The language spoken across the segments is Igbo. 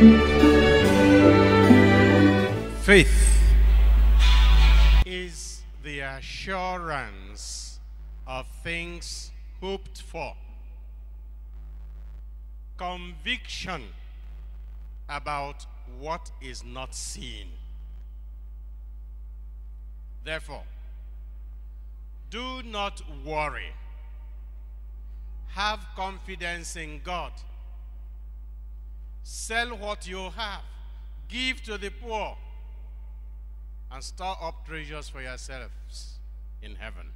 Faith is the assurance of things hoped for, conviction about what is not seen. Therefore, do not worry. Have confidence in God. Sell what you have. Give to the poor. And store up treasures for yourselves in heaven.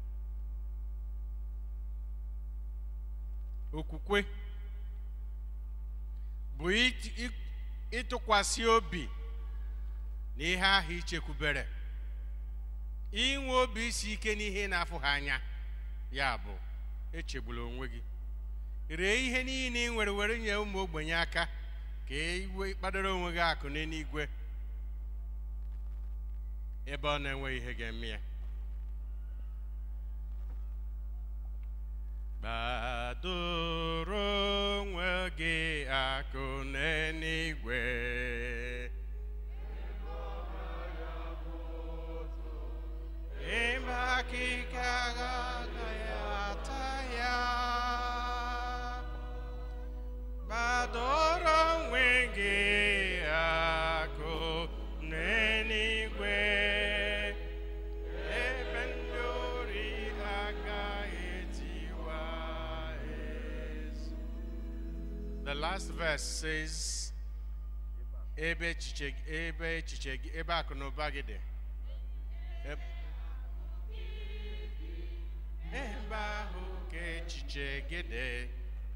Okwukwe bụ ịtụkwasị obi n'ihe ahụ ichekwubere. Inwe obi isi ike n'ihe na-afụ ha anya, ya bụ echegbula onwe gị. Ree ihe niile ị nwere were nye ụmụ ogbenye aka ka iwe kpadoro onwe gị akụ n'eluigwe ebe ọ na-enwe ihe ga-eme ya. Kpadoro onwe gị akụ n'eluigwe. The last verse says, ebe akụ na ụba gị dị. Ebe ahụ ka echiche gị dị.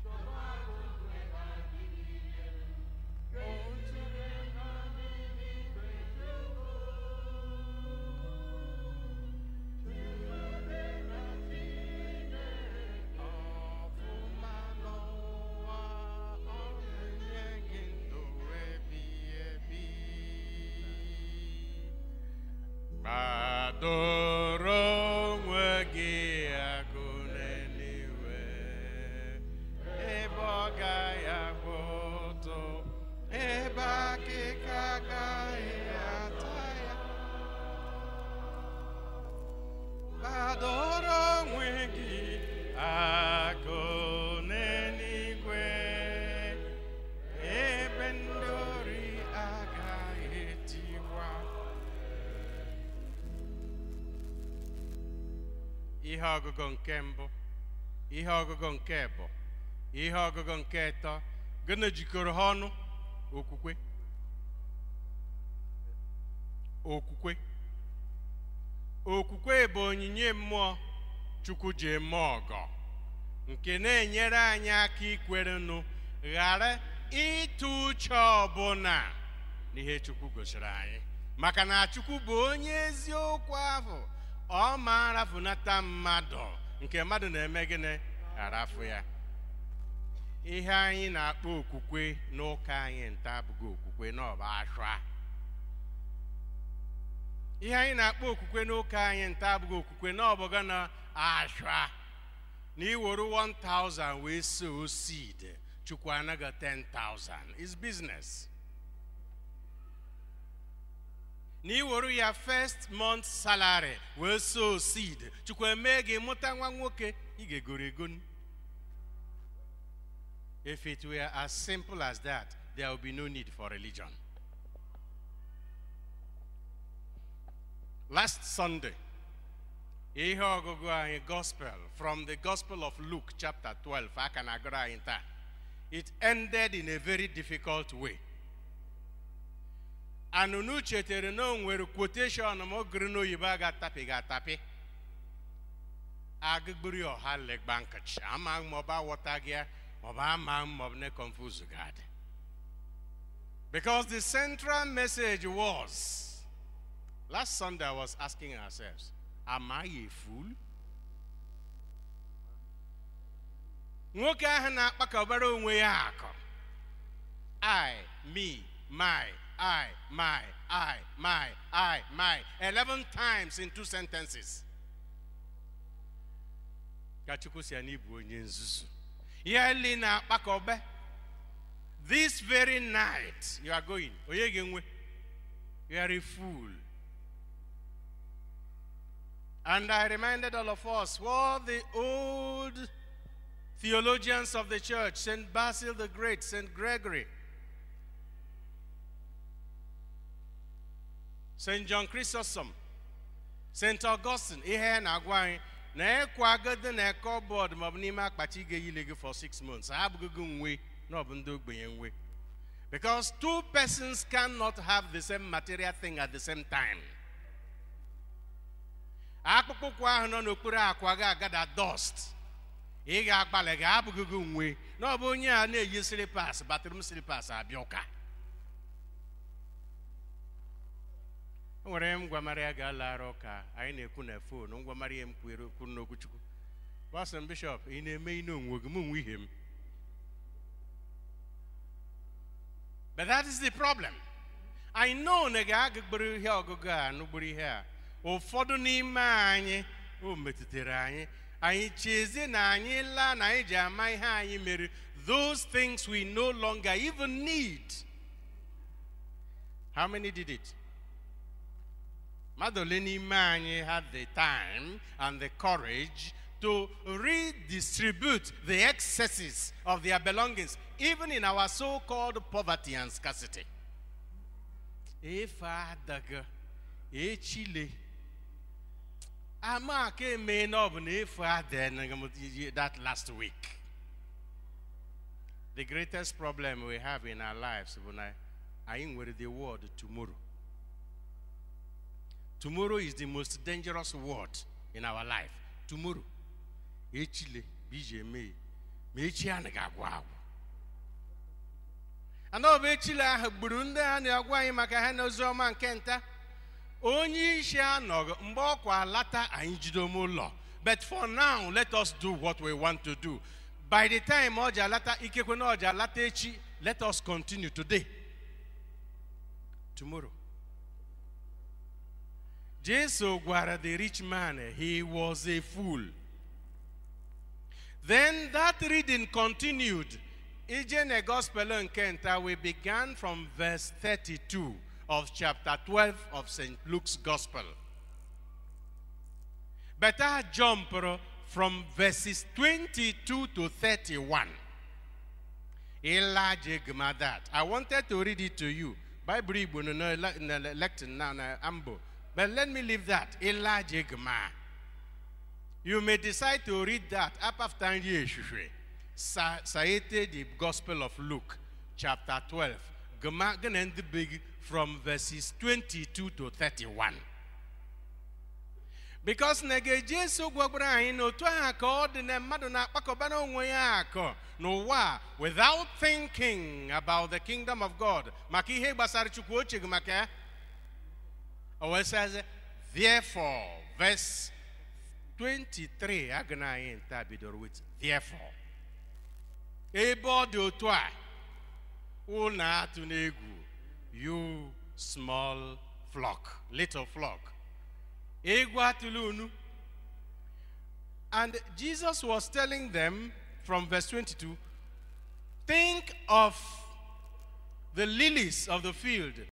Ihe ọgụgụ nke mbụ, ihe ọgụgụ nke abụọ, ihe ọgụgụ nke atọ, gịnị jikọrọ ha ọnụ? Okwukwe. Okwukwe. Okwukwe bụ onyinye mmụọ Chukwu ji eme ọgọ, nke na-enyere anyị aka ikwerenụ, ghara ịtụ uche ọbụla n'ihe Chukwu gosiri anyị. Maka na Chukwu bụ onye eziokwu ahụ. Ọ maara funata mmadụ nke mmadụ na-eme gịnị arafu ya. Ihe anyị na-akpọ okwukwe n'ụka anyị nta abụghị okwukwe n'ọba ashwa. Ihe anyị na-akpọ okwukwe n'ụka anyị nta abụghị okwukwe n'ọbụga na ashwa. Na iwere 1,000 wee sow seed, Chukwu anaghị 10,000. It's business. N'iwere ya first month salary wee sow seed, Chukwu eme gị mụta nwa nwoke, ị ga-egoro egonu. If it were as simple as that, there would be no need for religion. Last Sunday, ihe ọgụgụ anyị gospel from the Gospel of Luke chapter 12, aka na agụrụ anyị taa. It ended in a very difficult way. Anunu chetere na onwere quotation mo gụrụ n'oyibo ga-atapi. Agụgburi ọha legbankachi. Ama mọba wọta gị, mọba ama mọba ne confuse God. Because the central message was, last Sunday I was asking ourselves, am I a fool? Nwoke ahụ na-akpaka ọbara onwe ya akọ. I, me, my. I, my, 11 times in 2 sentences. This This very night, you are going. You are a fool. And I reminded all of us what the old theologians of the church, St. Basil the Great, St. Gregory, St. John Chrysostom, St. Augustine, ihe na-agwa anyị na ekwagodo na cupboard ma ọ bụ n'ime akpati ga-eyile gị for 6 months. Ha abụghị nwe na ọ bụ ndị ogbenye nwe. Because two persons cannot have the same material thing at the same time. Akpụkpọ ụkwụ ahụ nọ n'okpuru akwa ga-agada dust. Ị ga-agbalị ga-abụghị nwe na ọ bụ onye a na-eyi slippers, bathroom slippers abịa ụka. Nwere m gwa Maria ga-alara ụka anyị na-ekwu na phone ngwa Maria m kwere okwu n'okwuchukwu. Pastor Bishop, ị na-eme ine onwe gị m nwe ihe m. But that is the problem. I know na ga-agburu ihe ọgụgụ a n'ugburu ihe a. Ụfọdụ n'ime anyị o metụtara anyị. Anyị chezi na anyị laa na anyị ji ama ihe anyị mere. Those things we no longer even need. How many did it? Madolini Mani had the time and the courage to redistribute the excesses of their belongings, even in our so-called poverty and scarcity. That last week. The greatest problem we have in our lives, I am with the word tomorrow. Tomorrow is the most dangerous word in our life. Tomorrow. Echile, bijeme, mechi anagagwa. Ano bechile aha Burundi anagwa imaka hana zoma nkenta. Onyi ishi anog mbokwa lata anjidomulo. But for now, let us do what we want to do. By the time oja lata ikekwe no oja lata echi, let us continue today. Tomorrow. Jesus gwara the rich man, he was a fool. Then that reading continued. Ijene Gospel in Kenta, we began from verse 32 of chapter 12 of St. Luke's Gospel. But I jump from verses 22 to 31. That. I wanted to read it to you. Bible lecture now ambo. But let me leave that. You may decide to read that up after cited the Gospel of Luke, chapter 12. From verses 22 to 31. Because without thinking about the kingdom of God, it says, therefore, verse 23, with therefore. You small flock, little flock. And Jesus was telling them from verse 22, think of the lilies of the field.